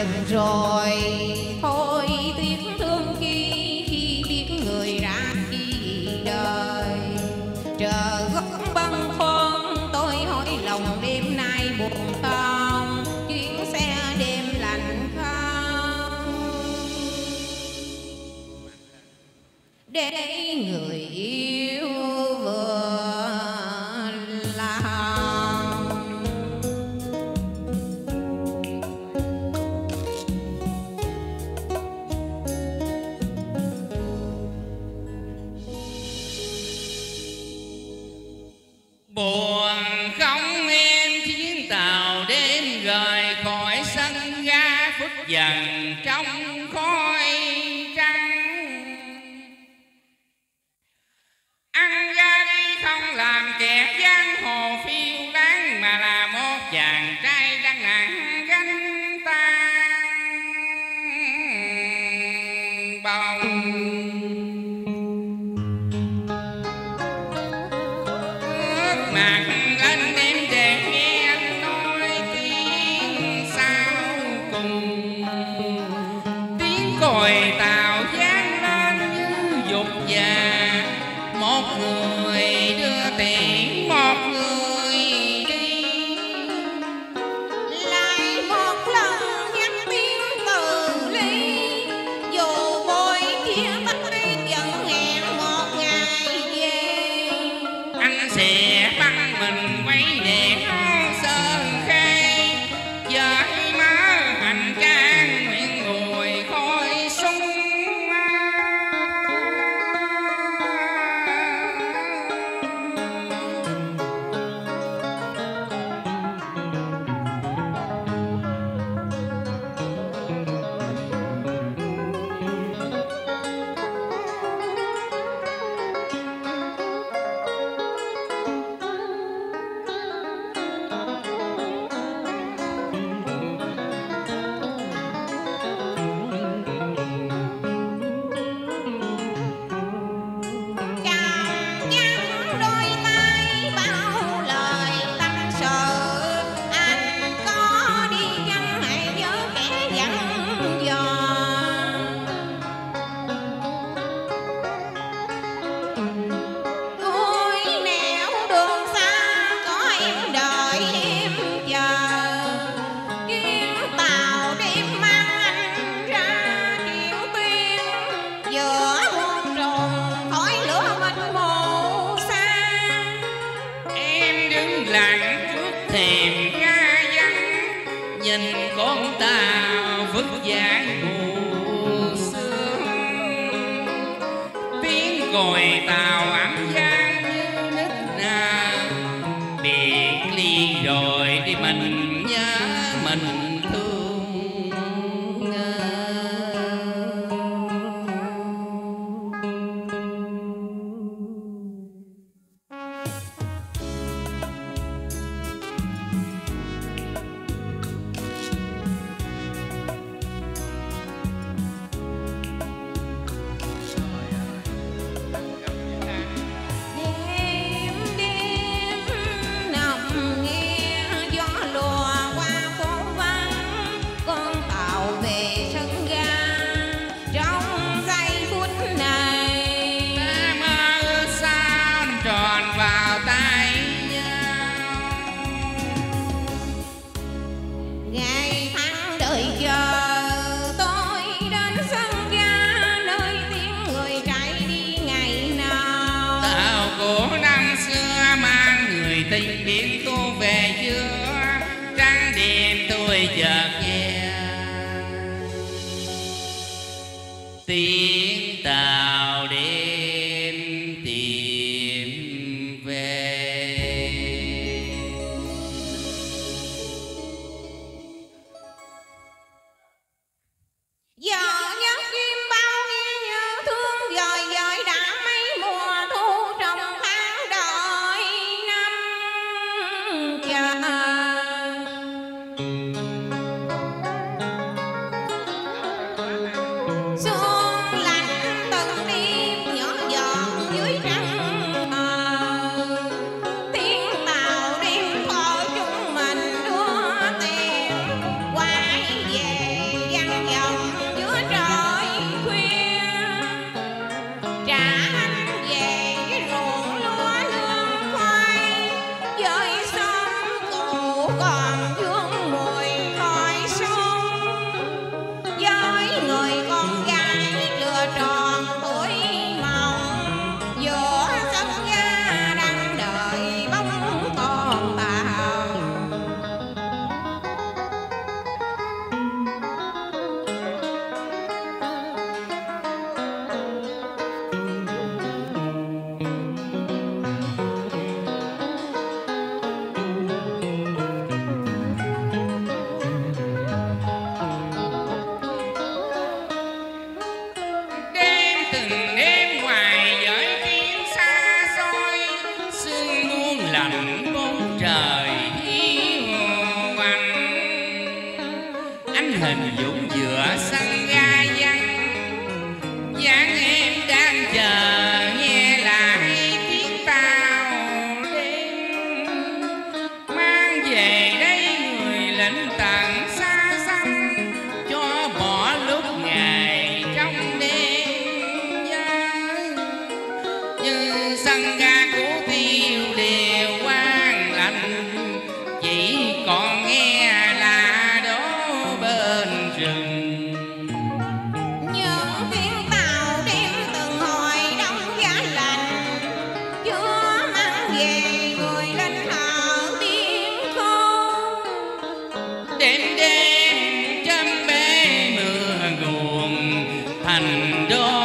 dần rồi. Thôi tiếc thương chi khi biết người ra khi đời. Chờ góc bâng khuâng tôi hỏi lòng đêm nay buồn không, chuyến xe đêm lạnh không, để người yêu vừa lòng. Buồn không em chuyến tàu đêm rời khỏi sân ga, phút dần trong khói trắng. Ăn ra đi không làm kẻ giang hồ phiêu lãng, mà là một chàng trai đang nặng gánh tan bồng. Mặt lên đêm để nghe anh nói tiếng sau cùng, tiếng còi tàu vang lên như dục già, một người đưa tiễn một người đi. Lại một lần nhắc tiếng từ ly, dù bôi chia tay vẫn hẹn một ngày về. Anh sẽ băng mình quay để sơn khai, với má hành trang nguyện mùi khói súng. Chàng nhắn đôi tay bao lời tâm sự, anh có đi chăng hãy nhớ kẻ dặn dò. Ôi nẻo đường xa có em đợi em chờ, chuyến tàu đêm mang anh ra Triều Tiên. Giữa muôn trùng khói lửa mênh mông xa, Em đứng lặng trước thềm ga vắng, nhìn con tàu vứt dải mù sương. Tiếng còi tàu ấm vang như nức nở, biệt ly rồi đi mình nhớ mình thương. đêm đêm nằm nghe gió lùa qua phố vắng, con tàu về sân ga trong giây phút này. Ta mơ sao tròn vào tay nhau, Ngày tháng đợi chờ tôi đến sân ga, nơi tiếng người chạy đi ngày nào. tàu của năm xưa mang người tình biển cô về chưa, trăng đêm tôi chợt nghe tiếng tàu đêm tìm về. Giờ nhớ chim bao nghe nhớ thương, dời dời đã mấy mùa thu trong tháng đợi năm chờ. trời hiu quạnh. Anh hình dũng giữa sân ga vắng, dáng em đang chờ nghe lại tiếng tàu đêm. Mang về đây người lính tận xa xăm, cho bỏ lúc ngày trong đêm vắng. Như sân ga của Tiêu đều quang lạnh, chỉ còn nghe là đó bên rừng. Những tiếng tàu đêm từng hồi đông giá lạnh, chúa mang về người lính ở biên không. Đêm đêm châm bê mưa nguồn thành đô